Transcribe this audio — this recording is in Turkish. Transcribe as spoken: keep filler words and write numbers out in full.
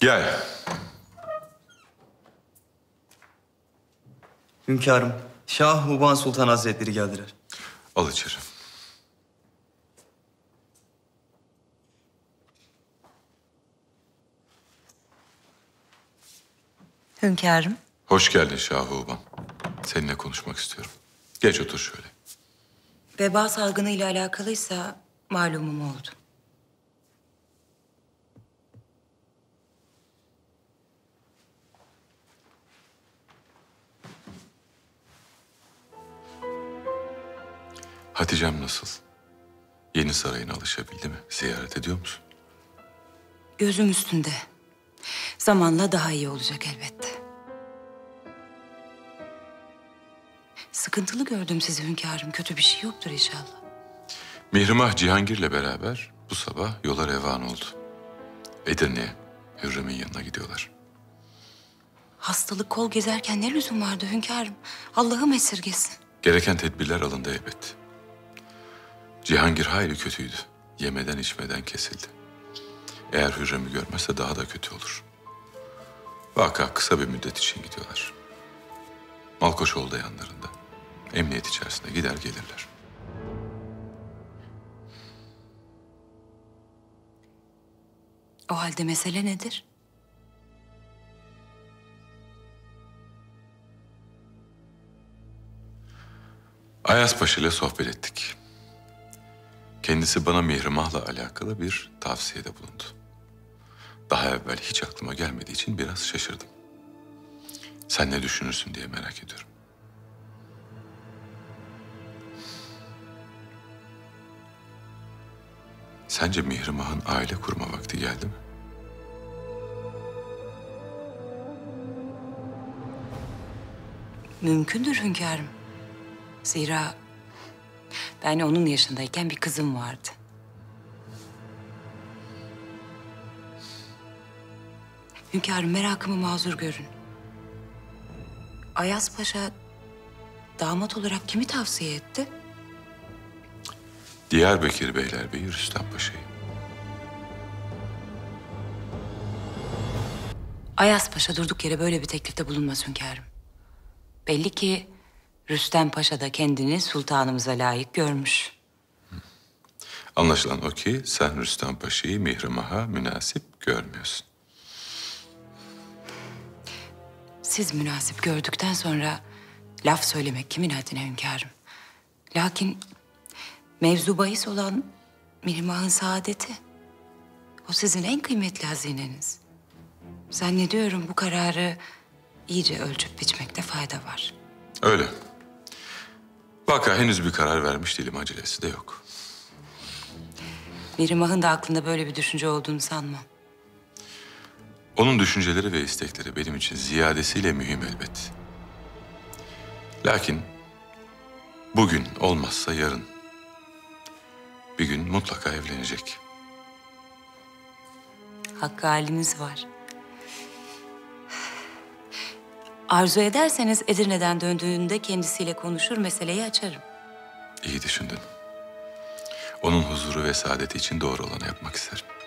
Gel. Hünkârım, Şah Muban Sultan Hazretleri geldiler. Al içeri. Hünkârım. Hoş geldin Şahuban. Seninle konuşmak istiyorum. Geç otur şöyle. Veba salgını ile alakalıysa malumum oldu. Hatice'm nasıl? Yeni sarayına alışabildi mi? Ziyaret ediyor musun? Gözüm üstünde. Zamanla daha iyi olacak elbette. Sıkıntılı gördüm sizi hünkârım. Kötü bir şey yoktur inşallah. Mihrimah Cihangir'le beraber bu sabah yola revan oldu. Edirne'ye, Hürrem'in yanına gidiyorlar. Hastalık kol gezerken ne lüzum vardı hünkârım? Allah'ım esirgesin. Gereken tedbirler alındı elbet. Cihangir hayli kötüydü. Yemeden içmeden kesildi. Eğer Hürrem'i görmezse daha da kötü olur. Vaka kısa bir müddet için gidiyorlar. Malkoçoğlu da yanlarında. Emniyet içerisinde gider gelirler. O halde mesele nedir? Ayaspaşa ile sohbet ettik. Kendisi bana Mihrimah'la alakalı bir tavsiyede bulundu. Daha evvel hiç aklıma gelmediği için biraz şaşırdım. Sen ne düşünürsün diye merak ediyorum. Sence Mihrimah'ın aile kurma vakti geldi mi? Mümkündür hünkârım. Zira ben onun yaşındayken bir kızım vardı. Hünkârım merakımı mazur görün. Ayas Paşa damat olarak kimi tavsiye etti? Diyarbakır Beylerbeyi Rüstem Paşa'yı. Ayas Paşa durduk yere böyle bir teklifte bulunmaz hünkârım. Belli ki Rüstem Paşa da kendini sultanımıza layık görmüş. Anlaşılan o ki sen Rüstem Paşa'yı Mihrimah'a münasip görmüyorsun. Siz münasip gördükten sonra laf söylemek kimin haddine hünkârım? Lakin mevzu bahis olan Mihrimah'ın saadeti. O sizin en kıymetli hazineniz. Zannediyorum bu kararı iyice ölçüp biçmekte fayda var. Öyle. Vaka henüz bir karar vermiş değilim, acelesi de yok. Mihrimah'ın da aklında böyle bir düşünce olduğunu sanmam. Onun düşünceleri ve istekleri benim için ziyadesiyle mühim elbet. Lakin bugün olmazsa yarın bir gün mutlaka evlenecek. Hakkı haliniz var. Arzu ederseniz Edirne'den döndüğünde kendisiyle konuşur, meseleyi açarım. İyi düşündün. Onun huzuru ve saadeti için doğru olanı yapmak isterim.